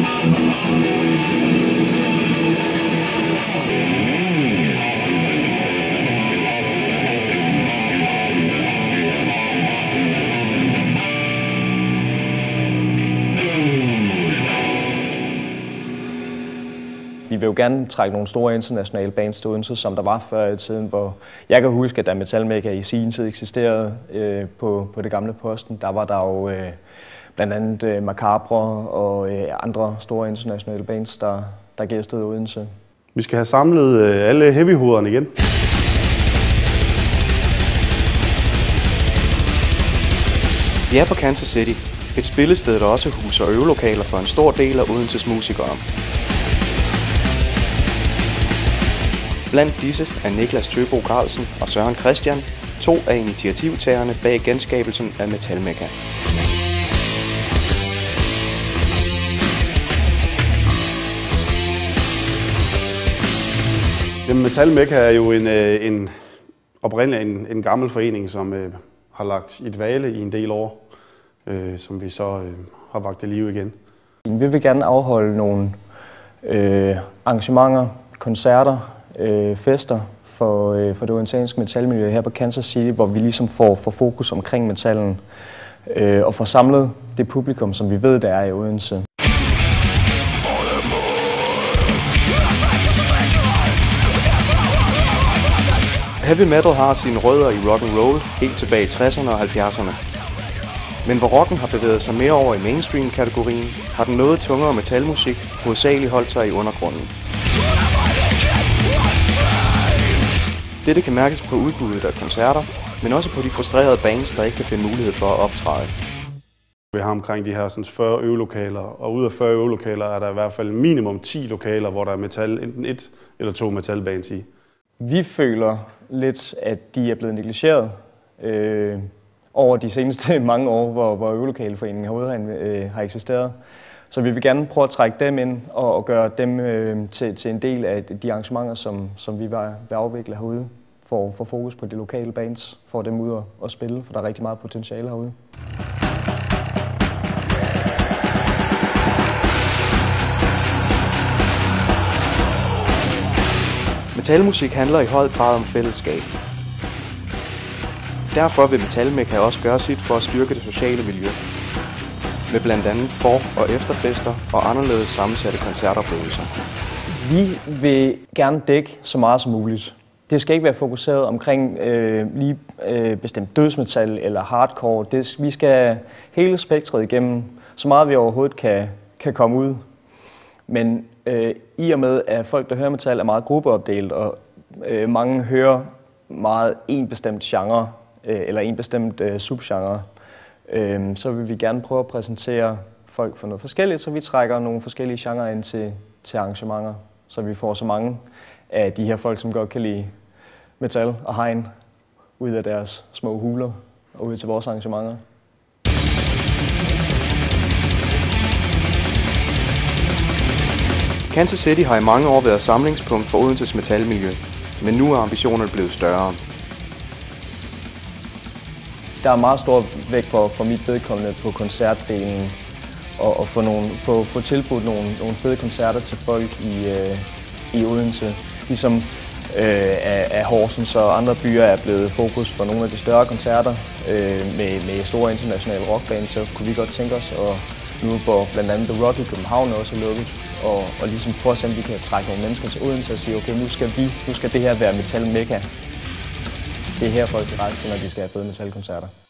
Vi vil jo gerne trække nogle store internationale bands til Odense, som der var før i tiden, hvor jeg kan huske, at da Metal Mekka i sin tid eksisterede på det gamle Posten, der var der jo blandt andet Macabre og andre store internationale bands, der gæstede Odense. Vi skal have samlet alle heavyhovederne igen. Vi er på Kansas City, et spillested, der også huser øvelokaler for en stor del af Odenses musikere. Blandt disse er Niklas Tøbo Carlsen og Søren Christian, to af initiativtagerne bag genskabelsen af Metal Mekka. Jamen, Metal Mekka er jo oprindeligt en gammel forening, som har lagt i dvale i en del år, som vi så har vakt i live igen. Vi vil gerne afholde nogle arrangementer, koncerter, fester for det odenseanske metalmiljø her på Kansas City, hvor vi ligesom får fokus omkring metallen og får samlet det publikum, som vi ved, der er i Odense. Heavy metal har sine rødder i rock and roll helt tilbage i 60'erne og 70'erne. Men hvor rocken har bevæget sig mere over i mainstream-kategorien, har den noget tungere metalmusik hovedsageligt holdt sig i undergrunden. Dette kan mærkes på udbuddet af koncerter, men også på de frustrerede bands, der ikke kan finde mulighed for at optræde. Vi har omkring de her 40 øvelokaler, og ud af 40 øvelokaler er der i hvert fald minimum 10 lokaler, hvor der er metal, enten 1 eller 2 metalbands i. Vi føler lidt, at de er blevet negligeret over de seneste mange år, hvor øvelokaleforeningen herude har eksisteret. Så vi vil gerne prøve at trække dem ind og gøre dem til en del af de arrangementer, som vi vil afvikle herude, for at få fokus på de lokale bands, for dem ud og spille, for der er rigtig meget potentiale herude. Metalmusik handler i høj grad om fællesskab. Derfor vil Metal Mekka også gøre sit for at styrke det sociale miljø, med blandt andet for- og efterfester og anderledes sammensatte koncertoplevelser. Vi vil gerne dække så meget som muligt. Det skal ikke være fokuseret omkring bestemt dødsmetal eller hardcore. Vi skal hele spektret igennem, så meget vi overhovedet kan komme ud. Men i og med, at folk, der hører metal, er meget gruppeopdelt, og mange hører meget en bestemt genre, eller en bestemt subgenre, så vil vi gerne prøve at præsentere folk for noget forskelligt, så vi trækker nogle forskellige genrer ind til arrangementer, så vi får så mange af de her folk, som godt kan lide metal og hegn, ud af deres små huler og ud til vores arrangementer. Kansas City har i mange år været samlingspunkt for Odenses metalmiljø, men nu er ambitionerne blevet større. Der er meget stor vægt for mit vedkommende på koncertdelen og få tilbudt nogle fede koncerter til folk i Odense. Ligesom af Horsens og andre byer er blevet fokus for nogle af de større koncerter med store internationale rockbands, så kunne vi godt tænke os, og nu hvor blandt andet The Rock i København også er lukket, og ligesom prøve at se, om vi kan trække nogle mennesker til Odense og sige, okay, nu skal det her være Metal Mekka. Det er her folk til rejse, når de skal have fede metalkoncerter.